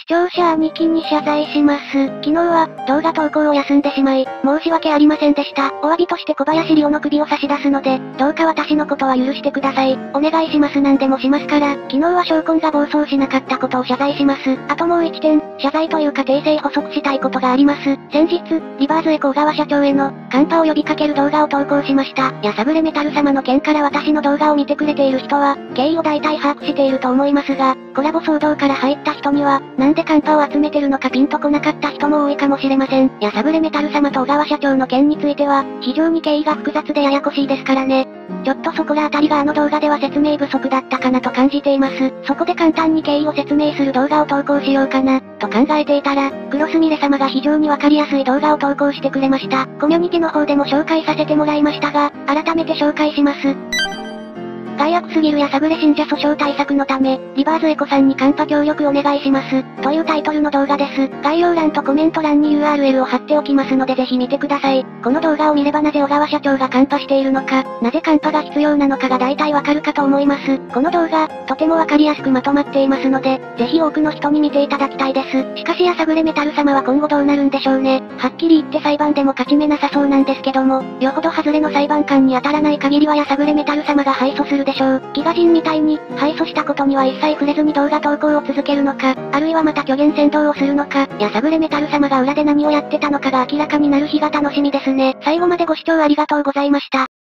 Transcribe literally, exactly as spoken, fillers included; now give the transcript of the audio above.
聴者兄貴に謝罪します。昨日は、動画投稿を休んでしまい、申し訳ありませんでした。お詫びとして小林里央の首を差し出すので、どうか私のことは許してください。お願いします。何でもしますから、昨日は証拠が暴走しなかったことを謝罪します。あともう一点、謝罪というか訂正補足したいことがあります。先日、リバーズエコ小川社長への、カンパを呼びかける動画を投稿しました。やさぐれメタル様の件から私の動画を見てくれている人は、経緯を大体把握していると思いますが、コラボ騒動から入った人には、なんでカンパを集めてるのかピンとこなかった人も多いかもしれません。やさぐれメタル様と小川社長の件については、非常に経緯が複雑でややこしいですからね。ちょっとそこらあたりがあの動画では説明不足だったかなと感じています。そこで簡単に経緯を説明する動画を投稿しようかな、と考えていたら、クロスミレ様が非常にわかりやすい動画を投稿してくれました。コミュニティの方でも紹介させてもらいましたが、改めて紹介します。害悪すぎるやさぐれ信者訴訟対策のため、リバーズエコさんにカンパ協力お願いします。というタイトルの動画です。概要欄とコメント欄に ユーアールエル を貼っておきますのでぜひ見てください。この動画を見ればなぜ小川社長がカンパしているのか、なぜカンパが必要なのかが大体わかるかと思います。この動画、とてもわかりやすくまとまっていますので、ぜひ多くの人に見ていただきたいです。しかしやさぐれメタル様は今後どうなるんでしょうね。はっきり言って裁判でも勝ち目なさそうなんですけども、よほど外れの裁判官に当たらない限りはやさぐれメタル様が敗訴するでしょう。ギガ人みたいに、敗訴したことには一切触れずに動画投稿を続けるのか、あるいはまた虚言先導をするのか、やさぐれメタル様が裏で何をやってたのかが明らかになる日が楽しみですね。最後までご視聴ありがとうございました。